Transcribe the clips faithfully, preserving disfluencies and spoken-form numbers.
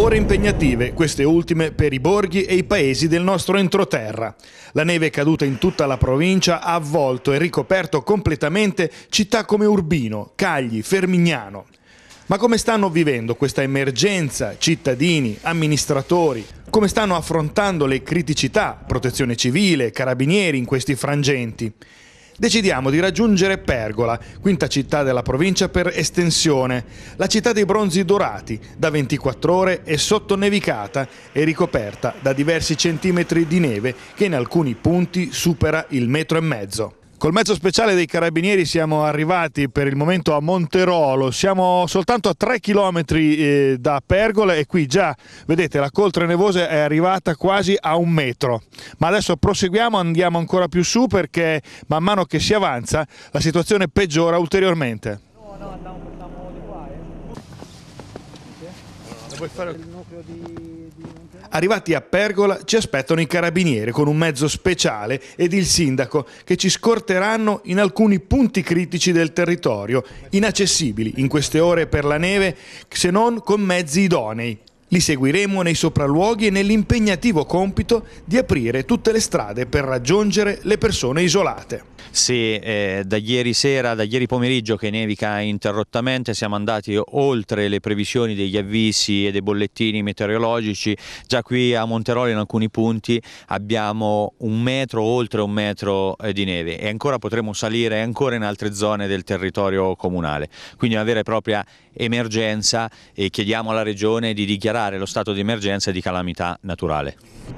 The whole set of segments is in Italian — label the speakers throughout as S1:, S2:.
S1: Ore impegnative, queste ultime per i borghi e i paesi del nostro entroterra. La neve caduta in tutta la provincia ha avvolto e ricoperto completamente città come Urbino, Cagli, Fermignano. Ma come stanno vivendo questa emergenza cittadini, amministratori? Come stanno affrontando le criticità, protezione civile, carabinieri in questi frangenti? Decidiamo di raggiungere Pergola, quinta città della provincia per estensione, la città dei bronzi dorati. Da ventiquattro ore è sottonevicata e ricoperta da diversi centimetri di neve che in alcuni punti supera il metro e mezzo. Col mezzo speciale dei carabinieri siamo arrivati per il momento a Monterolo, siamo soltanto a tre chilometri eh, da Pergola e qui già, vedete, la coltre nevosa è arrivata quasi a un metro. Ma adesso proseguiamo, andiamo ancora più su perché man mano che si avanza la situazione peggiora ulteriormente.
S2: No, no, andiamo, facciamo di qua, eh.
S1: Okay. Vuoi fare...
S2: Il nucleo di, di
S1: Arrivati a Pergola ci aspettano i carabinieri con un mezzo speciale ed il sindaco che ci scorteranno in alcuni punti critici del territorio, inaccessibili in queste ore per la neve se non con mezzi idonei. Li seguiremo nei sopralluoghi e nell'impegnativo compito di aprire tutte le strade per raggiungere le persone isolate.
S3: Sì, eh, da ieri sera, da ieri pomeriggio che nevica interrottamente, siamo andati oltre le previsioni degli avvisi e dei bollettini meteorologici. Già qui a Monterolo in alcuni punti abbiamo un metro, oltre un metro eh, di neve e ancora potremo salire ancora in altre zone del territorio comunale. Quindi una vera e propria emergenza e chiediamo alla Regione di dichiarare lo stato di emergenza e di calamità naturale.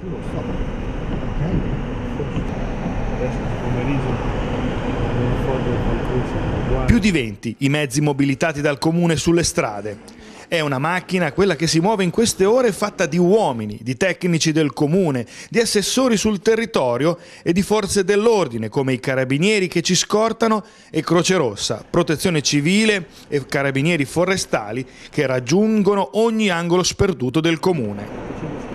S1: Più di venti i mezzi mobilitati dal comune sulle strade. È una macchina, quella che si muove in queste ore, fatta di uomini, di tecnici del comune, di assessori sul territorio e di forze dell'ordine come i carabinieri che ci scortano e Croce Rossa, protezione civile e carabinieri forestali che raggiungono ogni angolo sperduto del comune.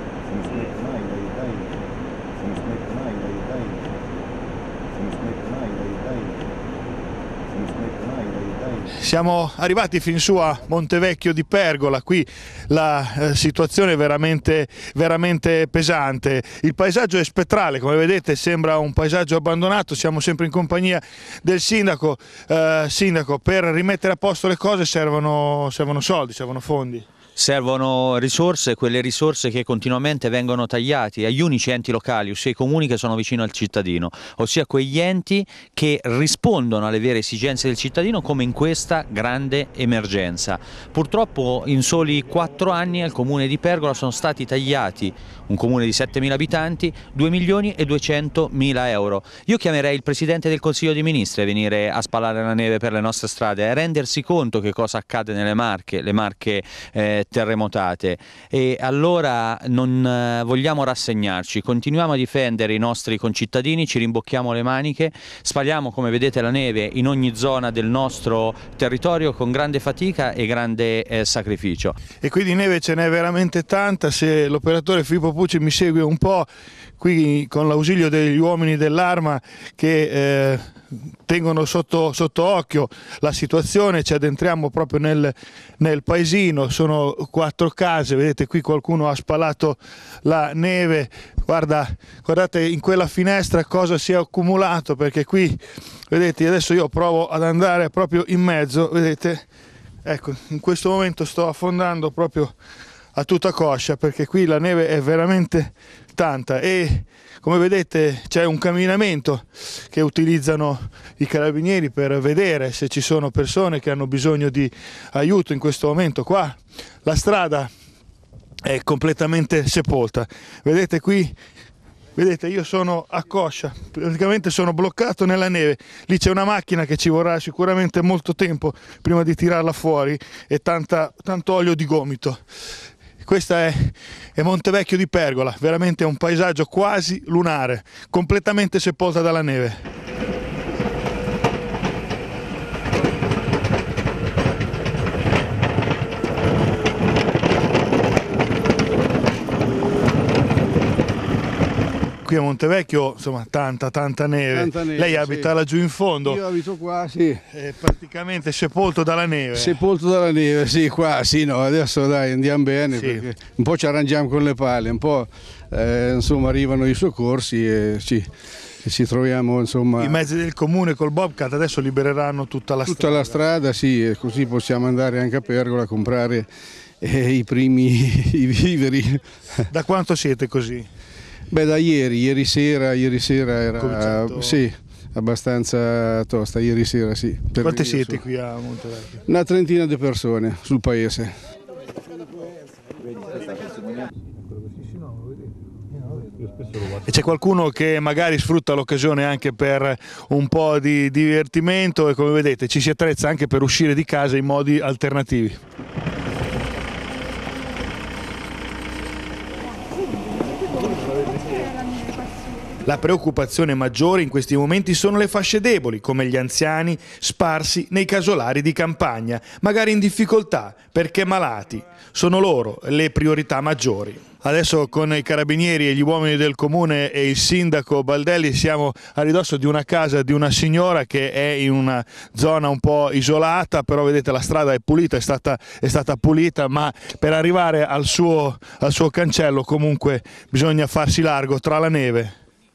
S1: Siamo arrivati fin su a Montevecchio di Pergola, qui la eh, situazione è veramente, veramente pesante. Il paesaggio è spettrale, come vedete sembra un paesaggio abbandonato, siamo sempre in compagnia del sindaco. Eh, sindaco, per rimettere a posto le cose servono, servono soldi, servono fondi.
S3: Servono risorse, quelle risorse che continuamente vengono tagliate agli unici enti locali, ossia i comuni che sono vicino al cittadino, ossia quegli enti che rispondono alle vere esigenze del cittadino come in questa grande emergenza. Purtroppo in soli quattro anni al comune di Pergola sono stati tagliati, un comune di settemila abitanti, due milioni e duecentomila euro. Io chiamerei il Presidente del Consiglio dei Ministri a venire a spalare la neve per le nostre strade, a rendersi conto che cosa accade nelle Marche, le Marche eh, terremotate, e allora non eh, vogliamo rassegnarci, continuiamo a difendere i nostri concittadini, ci rimbocchiamo le maniche, spaliamo come vedete la neve in ogni zona del nostro territorio con grande fatica e grande eh, sacrificio.
S1: E qui di neve ce n'è veramente tanta, se l'operatore Filippo Pucci mi segue un po', qui con l'ausilio degli uomini dell'Arma che eh, tengono sotto, sotto occhio la situazione, ci addentriamo proprio nel, nel paesino, sono quattro case, vedete qui qualcuno ha spalato la neve, guarda, guardate in quella finestra cosa si è accumulato, perché qui, vedete, adesso io provo ad andare proprio in mezzo, vedete, ecco, in questo momento sto affondando proprio a tutta coscia perché qui la neve è veramente tanta e come vedete c'è un camminamento che utilizzano i carabinieri per vedere se ci sono persone che hanno bisogno di aiuto in questo momento. Qua la strada è completamente sepolta, vedete qui, vedete io sono a coscia, praticamente sono bloccato nella neve, lì c'è una macchina che ci vorrà sicuramente molto tempo prima di tirarla fuori e tanta, tanto olio di gomito. Questa è, è Montevecchio di Pergola, veramente un paesaggio quasi lunare, completamente sepolta dalla neve. qui a Montevecchio, insomma, tanta, tanta neve.
S2: Tanta neve,
S1: Lei
S2: sì.
S1: abita laggiù in fondo.
S2: Io abito qua, sì.
S1: È praticamente sepolto dalla neve.
S2: Sepolto dalla neve, sì, qua, sì, no, adesso dai, andiamo bene,
S1: Sì.
S2: perché un po' ci arrangiamo con le palle, un po' eh, insomma arrivano i soccorsi e ci, e ci troviamo, insomma,
S1: I mezzi del comune col Bobcat adesso libereranno tutta la
S2: tutta
S1: strada.
S2: la strada, sì, e così possiamo andare anche a Pergola a comprare eh, i primi i viveri.
S1: Da quanto siete così?
S2: Beh, da ieri, ieri sera, ieri sera era,
S1: Cominciato-
S2: sì, abbastanza tosta, ieri sera, sì. per
S1: Quante
S2: venire
S1: siete
S2: su.
S1: qui a Montevecchio?
S2: Una trentina di persone sul paese.
S1: E c'è qualcuno che magari sfrutta l'occasione anche per un po' di divertimento e, come vedete, ci si attrezza anche per uscire di casa in modi alternativi. La preoccupazione maggiore in questi momenti sono le fasce deboli, come gli anziani sparsi nei casolari di campagna, magari in difficoltà perché malati. Sono loro le priorità maggiori. Adesso con i carabinieri e gli uomini del comune e il sindaco Baldelli siamo a ridosso di una casa di una signora che è in una zona un po' isolata, però vedete la strada è pulita, è stata, è stata pulita, ma per arrivare al suo, al suo cancello comunque bisogna farsi largo tra la neve.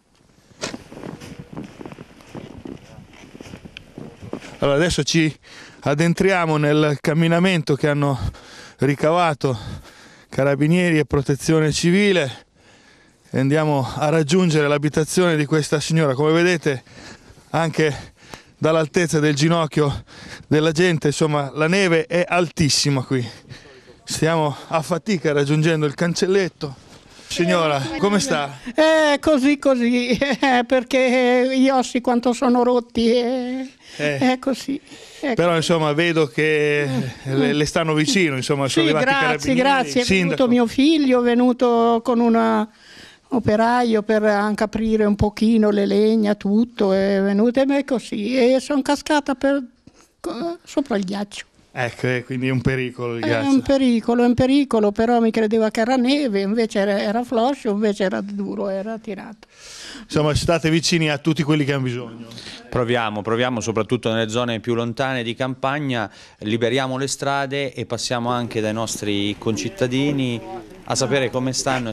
S1: Allora adesso ci addentriamo nel camminamento che hanno ricavato carabinieri e protezione civile e andiamo a raggiungere l'abitazione di questa signora. Come vedete anche dall'altezza del ginocchio della gente, insomma, la neve è altissima qui. Stiamo a fatica raggiungendo il cancelletto. Signora, come sta?
S4: Eh, così così, eh, perché gli ossi quanto sono rotti, eh,
S1: Eh.
S4: è così. Ecco.
S1: Però insomma vedo che le, le stanno vicino, insomma, sono
S4: Sì,
S1: arrivati i
S4: grazie,
S1: carabinieri,
S4: grazie,
S1: il
S4: è venuto
S1: sindaco.
S4: mio figlio, è venuto con un operaio per anche aprire un pochino le legna, tutto, è venuto e me così, e sono cascata per, sopra il ghiaccio.
S1: Ecco, eh, quindi è un pericolo il
S4: È
S1: ghiaccio.
S4: un pericolo, è un pericolo, però mi credeva che era neve, invece era, era floscio, invece era duro, era tirato.
S1: Insomma, state vicini a tutti quelli che hanno bisogno.
S3: Proviamo, proviamo soprattutto nelle zone più lontane di campagna, liberiamo le strade e passiamo anche dai nostri concittadini a sapere come stanno.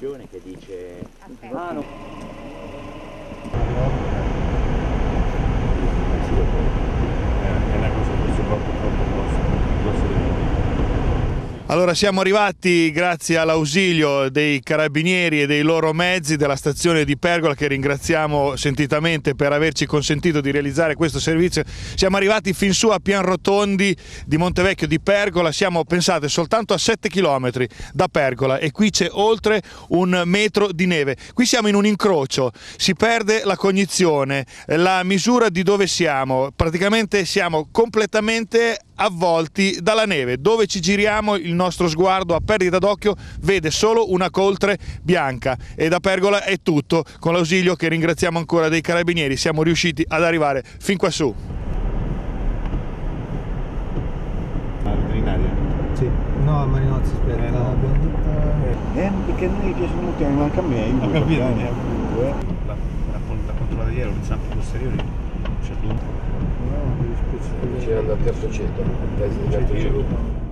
S1: Allora siamo arrivati grazie all'ausilio dei carabinieri e dei loro mezzi della stazione di Pergola, che ringraziamo sentitamente per averci consentito di realizzare questo servizio. Siamo arrivati fin su a Pianrotondi di Montevecchio di Pergola, siamo, pensate, soltanto a sette chilometri da Pergola e qui c'è oltre un metro di neve. Qui siamo in un incrocio, si perde la cognizione, la misura di dove siamo, praticamente siamo completamente avvolti dalla neve. Dove ci giriamo il nostro sguardo a perdita d'occhio vede solo una coltre bianca e da Pergola è tutto. Con l'ausilio, che ringraziamo ancora, dei carabinieri siamo riusciti ad arrivare fin qua su.
S5: Veterinaria?
S6: Sì, no, Marinozzi, aspetta,
S5: Eh, no.
S6: abbiamo detto...
S5: Eh, perché non mi piace molto, mi manca a me. Io
S6: Ho
S5: due
S6: capito,
S5: portavo,
S6: ne ho
S5: due.
S6: La, la, la controllata ieri, ho zampe posteriori, c'è tutto.
S5: Vicino al terzo ceto, al paese del terzo ceto.